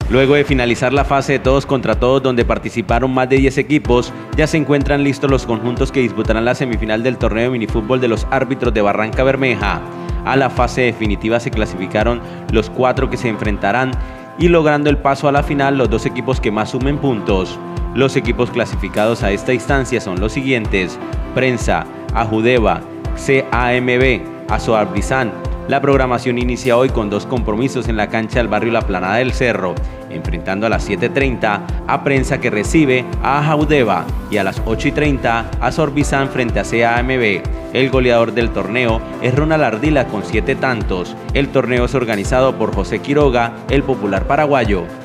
Luego de finalizar la fase de todos contra todos, donde participaron más de 10 equipos, ya se encuentran listos los conjuntos que disputarán la semifinal del torneo de minifútbol de los árbitros de Barranca Bermeja. A la fase definitiva se clasificaron los 4 que se enfrentarán y logrando el paso a la final los 2 equipos que más sumen puntos. Los equipos clasificados a esta instancia son los siguientes: Prensa, Ajudeva, CAMB, Azoarbizán. La programación inicia hoy con 2 compromisos en la cancha del barrio La Planada del Cerro, enfrentando a las 7:30 a Prensa, que recibe a Ajaudeva, y a las 8:30 a Azoarbizán frente a CAMB. El goleador del torneo es Ronald Ardila con 7 tantos. El torneo es organizado por José Quiroga, el popular paraguayo.